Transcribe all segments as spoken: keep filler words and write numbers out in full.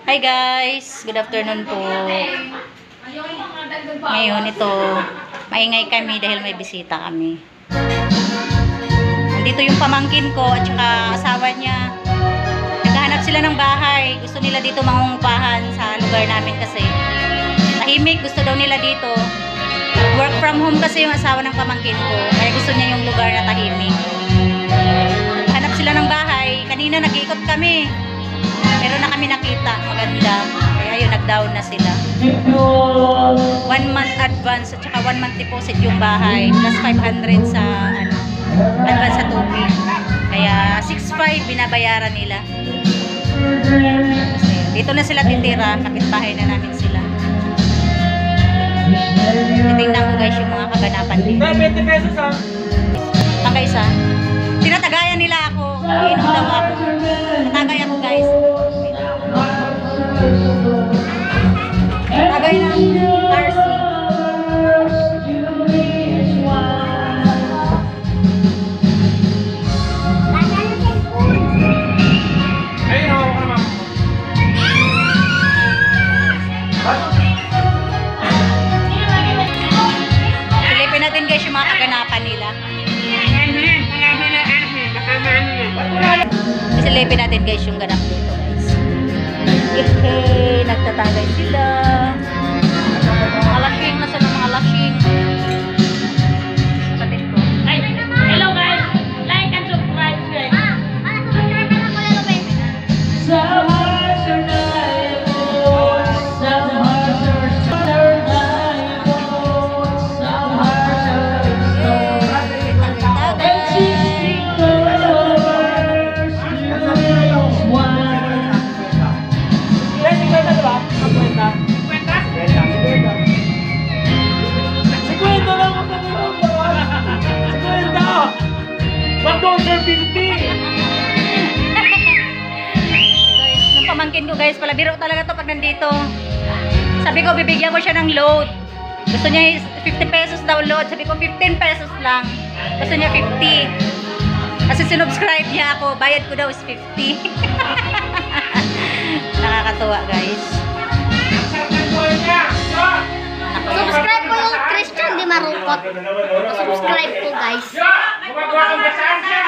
Hi guys, good afternoon po. Ngayon ito, maingay kami dahil may bisita kami. Nandito yung pamangkin ko at saka asawa niya. Naghahanap sila ng bahay. Gusto nila dito mangungupahan sa lugar namin kasi tahimik, gusto daw nila dito. Work from home kasi yung asawa ng pamangkin ko. Kaya gusto niya yung lugar na tahimik. Hanap sila ng bahay. Kanina nag-iikot kami. Meron na kami nakita, maganda. Kaya yun, nag-down na sila. One month advance at saka one month deposit yung bahay. Plus five hundred sa ano, advance sa tubig. Kaya six five binabayaran nila. Kasi dito na sila titira. Kapitbahay na namin sila. Titingnan ko guys yung mga kaganapan dito. twenty pesos ha? Tagay isa. Tinatagayan nila ako. Iinom daw ako. Tatagay ako guys. Tagay na R C. Ayun ako ka naman. Silipin natin guys yung mga kaganapan nila. Silipin natin guys yung ganap dito guys. Yehey, nagtatagay sila. Mga lashing, nasa ng mga lashing. Kapatid ko. Hello guys! Like and subscribe guys! Some hearts are diamonds, some hearts are diamonds, some hearts are stone. Existing lovers, choose one. Yes, kwenta diba? Ang kwenta. Kwenta? Kwenta. Si kwenta lang ako sa mga. Si kwenta. Ba't doon sir fifty? Guys, yung pamangkin ko guys, pala biro talaga to pag nandito. Sabi ko, bibigyan ko siya ng load. Gusto niya is fifty pesos daw load. Sabi ko, fifteen pesos lang. Gusto niya fifty. Kasi sinubscribe niya ako. Bayad ko daw is fifty. Nakakatuwa guys. Subscribe po yung Christian Di Marupot. Subscribe po guys. Gumagawa kang basaan siya.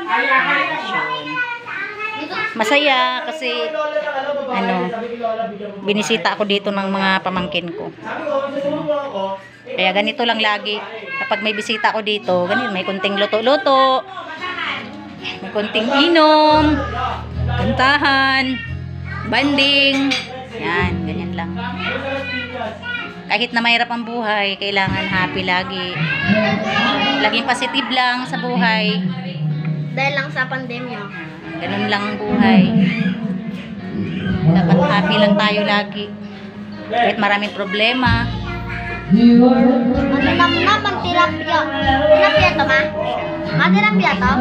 Masaya kasi ano, binisita ako dito ng mga pamangkin ko. Kaya ganito lang lagi. Kapag may bisita ako dito, ganito, may kunting luto-luto, may kunting inom, kantahan, banding. Yan, ganyan lang. Kahit na mahirap ang buhay, kailangan happy lagi. Laging positive lang sa buhay. Dahil lang sa pandemya. Ganun lang ang buhay. Dapat happy lang tayo lagi. Kahit maraming problema. Matinap-nap ang tilapia. Tilapia to ma? Ma tilapia to?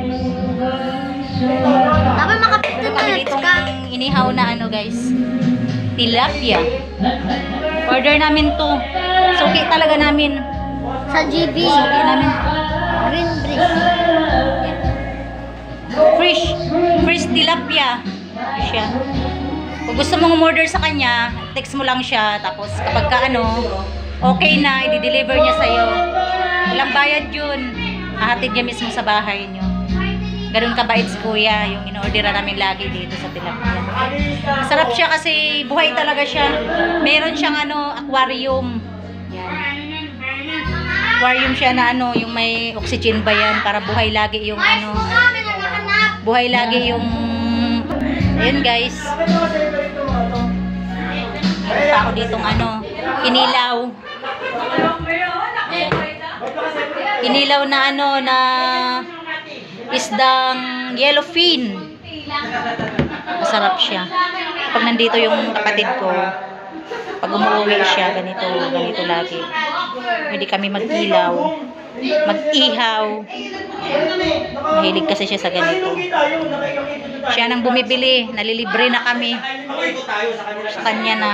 Dapat Ito makapit kami ditong inihaw na ano guys. Tilapia. Order namin to. Suki talaga namin. sa G B. Suki namin. Green Bridge. Fresh. Fresh tilapia. Siya. Kung gusto mong umorder sa kanya, text mo lang siya. Tapos kapag ka ano, okay na, i-deliver niya sa'yo. Walang bayad yun. Hahatid niya mismo sa bahay niyo. Ganun kabait si kuya, yung in-orderan namin lagi dito sa tilapia. Masarap siya kasi buhay talaga siya. Meron siyang ano, aquarium. Yan. Aquarium siya na ano, yung may oxygen ba yan para buhay lagi yung ano. Buhay lagi yung ayun guys. Meron pa ako ditong ano, kinilaw. Kinilaw na ano na isdang yellowfin. Masarap siya. Pag nandito yung kapatid ko, pag umuwi siya, ganito, ganito lagi. Hindi kami mag-ilaw, mag-ihaw. Mahilig kasi siya sa ganito. Siya nang bumibili, nalilibre na kami. Sa kanya na.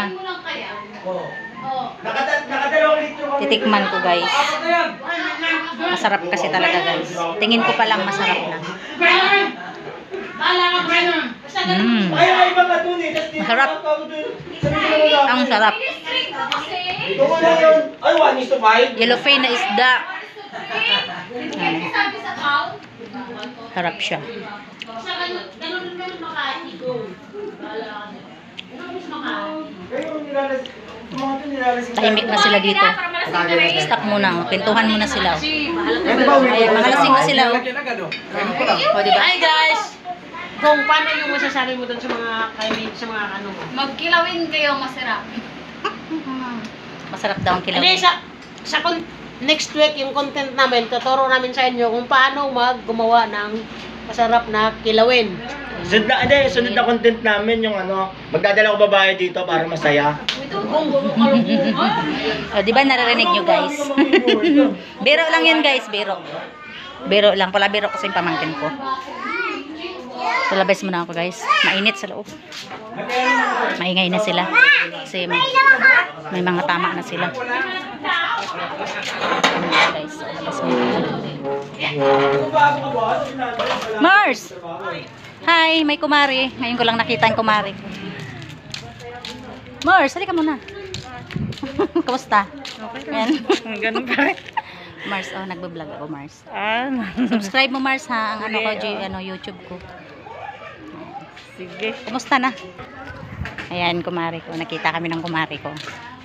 Titikman ko guys. Masarap kasi talaga guys. Tingin ko pa lang masarap na. Mm. Sarap. Ang sarap. Ito mo na yun. Ay, one is to five. Yellowfin na isda. Ayan. Sarap siya. Tahimik na sila dito. Stop muna. Pintuhan muna sila. Ay, mga lasing na sila. O, diba? Hi guys! Kung paano yung masasabi mo dun sa mga kainin, sa mga ano mo? Magkilawin kayo, masarap. Masarap daw ang kilaw. Hindi, sa, sa con- next week yung content namin, tuturo namin sa inyo kung paano mag gumawa ng masarap na kilawin. Sunod na, hindi, sunod na content namin yung ano, magdadala ko babae dito para masaya. O, diba naririnig nyo guys? Biro lang yan guys, biro. Biro lang. Pala biro kasi yung pamangkin ko. So, labas muna ako guys. Mainit sa loob. Maingay na sila. Kasi may, may mga tama na sila. Guys, so, labas muna. Mars! Hi, may kumari. Ngayon ko lang nakita ang kumari ko. Mars, halika muna. Kamusta? Okay. Yan. Ganun pa rin. Mars, oh, nagbablog ako, Mars. Ah, Subscribe mo, Mars, ha? Ang ano ko, G- ano, YouTube ko. sige. Kumusta na? Ayan, kumari ko. Nakita kami ng kumari ko.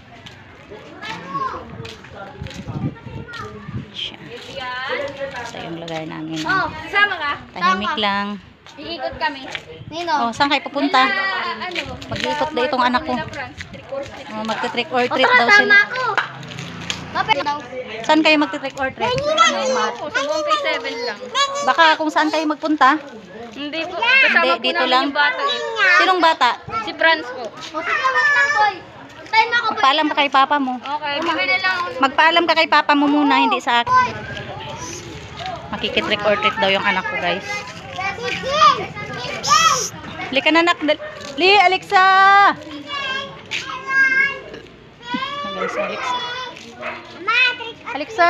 Siya. Ito yung lugar namin. Oh, sama ka? Tahimik lang. Iikot kami. Nino? Oh, saan kayo pupunta? ano? Mag-iikot na itong anak ko. Oh, magti-trick or treat Tara, daw sama sila. ako. Kapit daw. Saan kayo magti-trick or treat? Sa Bombay seven lang. Baka kung saan kayo magpunta? Hindi po. Hindi, Kasama po dito namin lang. yung bata eh. Sinong bata? Si Franz po. O, sige, wag lang, boy. Tayo mo ako, boy. Magpaalam ka kay papa mo. Okay, baka na lang ako. Magpaalam ka kay papa mo muna, hindi sa akin. Makikitrick or treat daw yung anak ko, guys. Lika na, nak. Li, Alexa! Ah, guys, Alexa. Alexa!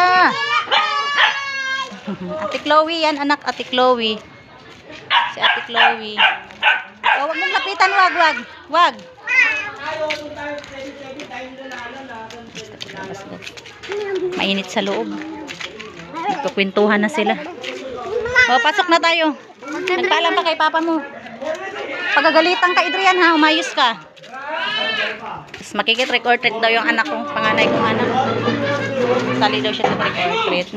Ate Chloe yan, anak. Ate Chloe. Si Ate Chloe. Oh, wag mong lapitan, wag, wag. Wag. Mainit sa loob. Nagkukwentuhan na sila. O, pasok na tayo. Nagpaalam pa kay papa mo. Pagagalitan ka, Adrian, ha? Umayos ka. Tapos makikit-trick or treat daw yung anak ko. Panganay kong anak. Sali daw siya sa trick or treat.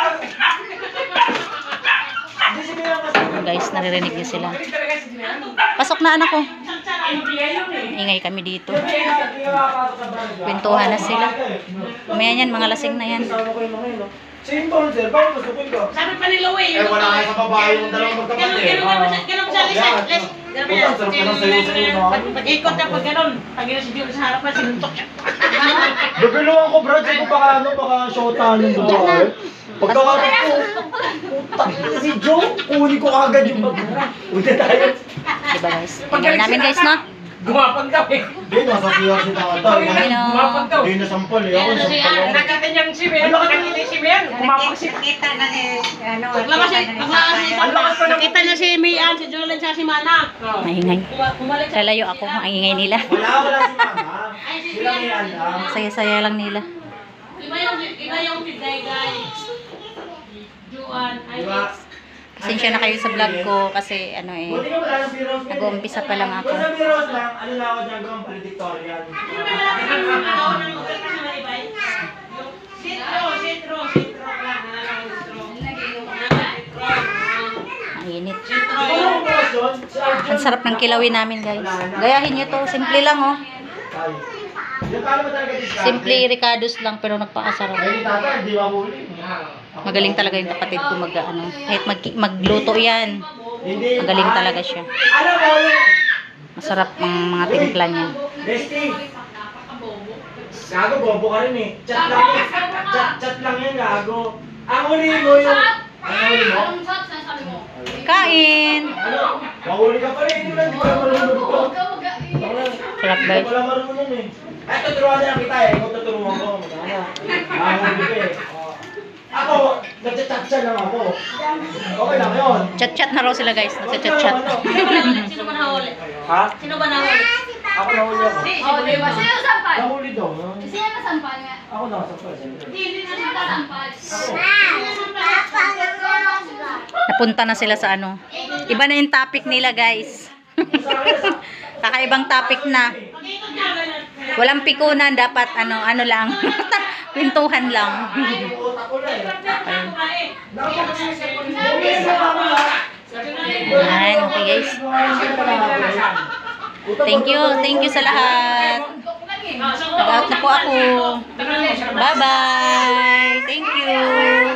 Guys, naririnig niyo sila. Pasok na, anak ko. Ingay kami dito. Kwentuhan na sila. Umaya yan, mga lasing na yan. Same phone, sir. Bakit masukin ko? Sabi pa ni Louie, Eh, wala kayo sa babae yung dalawang magkapatid. Ganun, ganun, ganun, ganun sa alis, Yan. alis. Ganun Puta, yan. sarap ka ng sayo-sayo, no? Pag- Pag-ikot na pag ganun, pag yun si Diyo sa harapan, sinuntok siya. Bibiluan ko, Brad. Sige, baka ano, baka shota ng babae. Pagkakapit ko, putak na si Joe. Kunin ko agad yung pagkara. Una tayo. Diba guys? Ingay namin guys, no? Gumapag daw eh. Hindi, nasa kiyar si tata. Ayun, oh. Hindi na sampal eh. Ako Yan na siya, sampal ako. nakita niyang si Ben, nakita niya si Ben, gumapag si... Nakita na eh, ano, Paglabas siya, nakita na paglabas ni siya, Papa. paglabas ko, nakita niya si Mian, si Julian, siya si Mana. Maingay. Kuma- Kumalik siya. Lalayo ako, ang ingay nila. Wala, wala si mama. Sila may alam. Saya-saya lang nila. Iba yung, iba yung Piday guys. Juan, Diba? Alex. Pasensya na kayo sa vlog ko kasi ano eh, Buti ka wala ng biros. nag-uumpisa pa lang ako. Kung sa biros lang, ano na ako dyan gawang valedictorian. Sino ba lalaki ng ano, ng lugar ka na Maribay? Sitro, sitro, sitro lang, sitro. Ang init. Ano ang boss yun? Si Arjun. Ang sarap ng kilawin namin guys. Gayahin nyo to. Simple lang oh. Ay. Yung paano ba talaga discount? Simple ricados lang pero nagpakasarap. Ay, tata, hindi mahuli. Magaling talaga yung kapatid ko mag ano. Kahit mag, magluto yan. Hindi. Magaling talaga siya. Alam mo yung... Masarap ang mga timpla niya. Bestie. Gago, bobo ka rin eh. Chat lang yan. Chat, chat lang yan, gago. Ang huli mo yung... Ang huli mo? Kain! Ano? Mahuli ka pa rin. Hindi mo lang, di ko lang marunong ito. Sarap Hindi guys. ko lang marunong eh. Ay, tuturuan na lang kita eh. Ikaw tuturuan ko. Ano? Mahuli ka eh. Oh. Ako, nagchat-chat lang ako. Okay lang yun. Chat-chat na raw sila guys. Nagsa-chat-chat. Sino ba nahuli? Ha? Sino ba nahuli? Ako nahuli ako. Oh, di ba? Sino sampal? Nahuli daw. no? Sino nasampal nga? Ako nakasampal, siyempre. Sino nasampal? Napunta na sila sa ano. Iba na yung topic nila, guys. Kakaibang topic na. Walang pikunan, dapat ano, ano lang. Pintuhan lang. Ayan, okay guys. Thank you, thank you sa lahat. Nag-out na po ako. Bye-bye. Thank you.